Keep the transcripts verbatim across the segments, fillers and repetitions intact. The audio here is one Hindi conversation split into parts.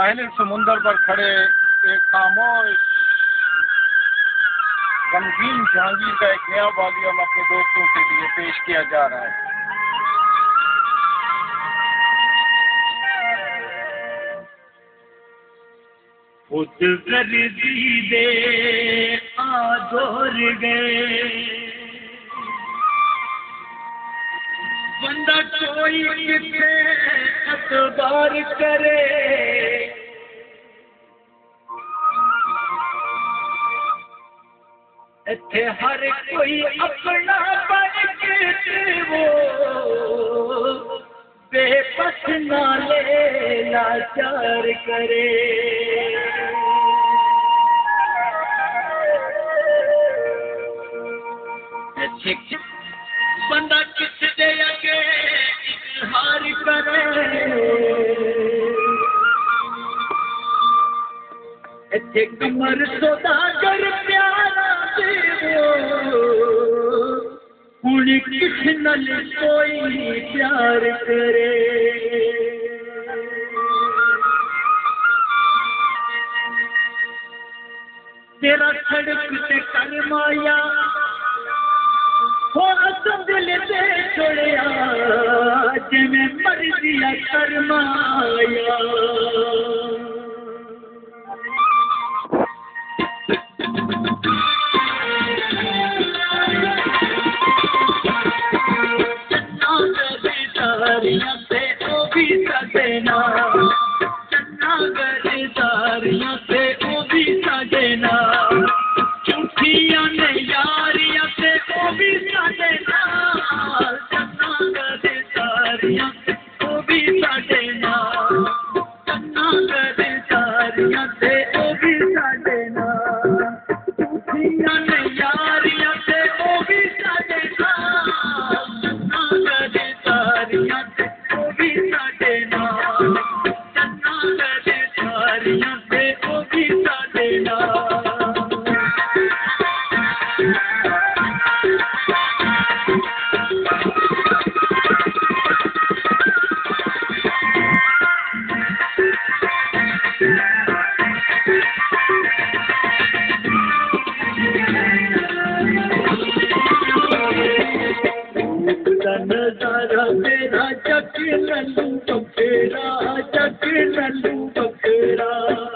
साहिल समुंदर पर खड़े एक खामोश गमगीन जहांगीर का एक नया वॉल्यूम अपने दोस्तों के लिए पेश किया जा रहा है। खुद गर्दी दे आदोर गए बंदा कोई कितने अतबार करे इत्थे हर कोई अपना बन के वो बेबस नाले लाचार करे बंदा किस दे अगे इजहार करे इत्थे कमर सौदागर प्यारा देवो हुण किस नल कोई प्यार करे तेरा सड़क ते कर माया हो दिल दे छोड़िया जिमें मर्जिया कर माया चन्ना से ओ भी सजना चन्ना गरदारियां से ओ भी सजना झूठियां ने यारियां से ओ भी सजना चन्ना गरदारियां से ओ भी सजना चन्ना गरदारियां से ओ भी सजना झूठियां ने यारियां से ओ भी सजना चन्ना गरदारियां से ओ भी सजना चन्ना गरदारियां से ओ भी सजना नजारा तेरा जग नल्लू बखेरा जग नल्लू बखेरा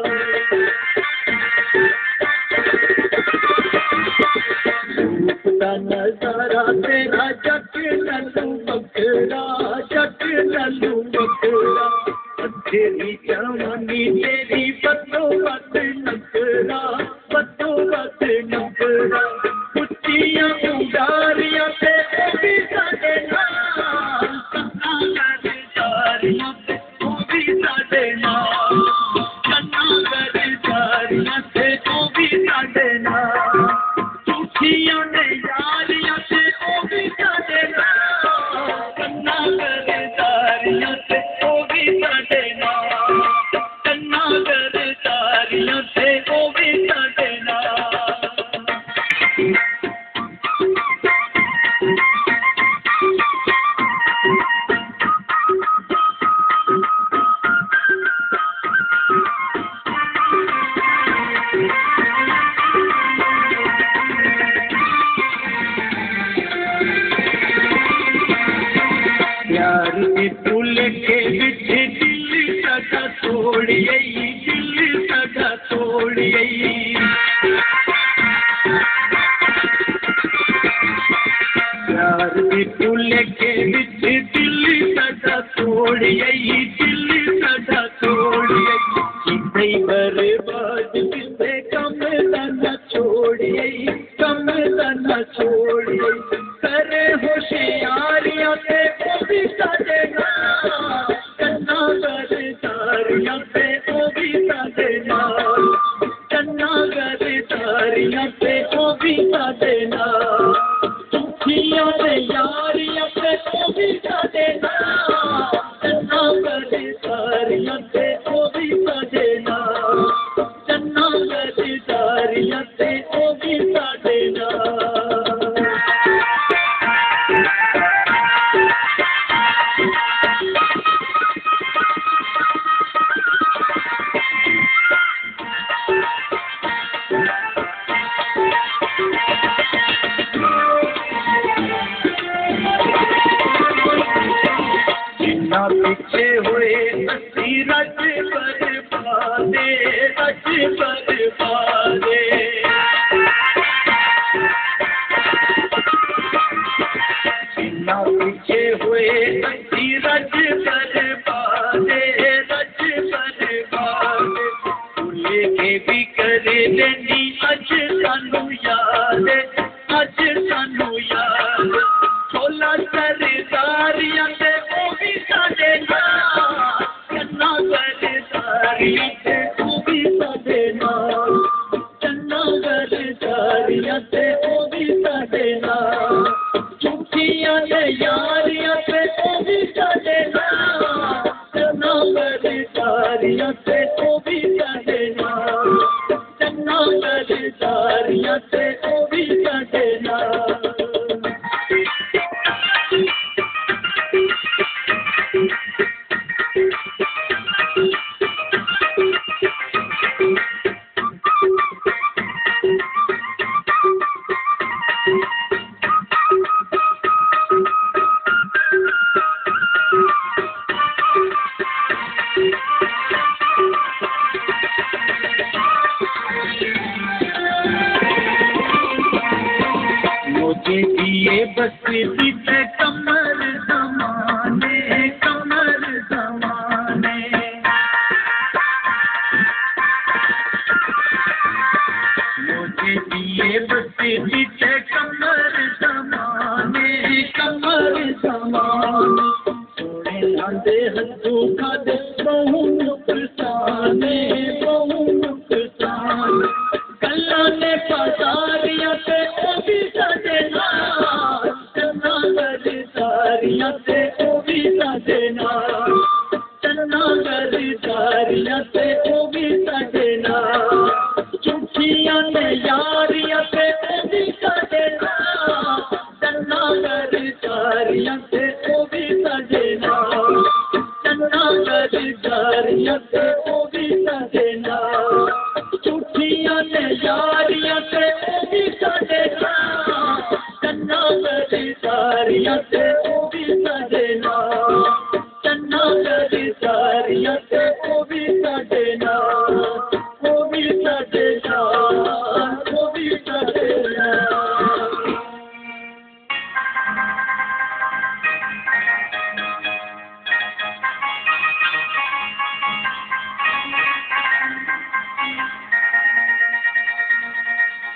नजारा तेरा जग नल्लू बखेरा जग नल्लू बखेरा तेरी जवानी तेरी बतो बत नखरा बतो बत नखरा कुचियां उडारियां से ओ भी साडे नाल चन्ना गरदारियां से ओ भी साडे नाल चन्ना गरदारियां से ओ भी साडे नाल झूठियां ने यारियां से ओ भी साडे नाल चन्ना गरदारियां से ओ भी साडे नाल चन्ना गरदारियां से ओ भी साडे नाल प्यार के पुल के बिच दिल सदा तोड़िए दिल सदा तोड़िए प्यार के पुल के बिच दिल सदा तोड़िए दिल सदा तोड़िए किसे बर्बाद किसे कम न छोड़िए कम न छोड़िए करे होशियारियां से ओ भी सजना चन्ना गरदारियां से ओ भी सजना चन्ना गरदारियां से ओ भी सजना झूठियां ने यारियां से ओ भी सजना चन्ना गरदारियां से ओ भी सजना चन्ना गरदारियां से ओ भी सजना पिछे हुए असी रज बरबादे रज बरबादे जिन्ना पिछे हुए असी रज बरबादे रज बरबादे भुले के भी करे लेनी अज सानू याद अज सानू याद छोला सरदारियां ते ओ भी साडे नाल चन्ना सरदारियां ते ओ भी साडे नाल चन्ना सरदारियां ते ओ भी साडे नाल झूठियां ते यारियां ते ओ भी साडे नाल चन्ना सरदारियां ते ओ भी साडे नाल चन्ना सरदारियां ते ओ भी साडे नाल मुझे दिए बस्ती पे कमर जमाने कमर जमाने मुझे दिए बस्ती पे कमर जमाने कमर जमाने सोने लांदे हथू खादे बहु नुकसाने बहु नुकसान कल्ला ने पसारे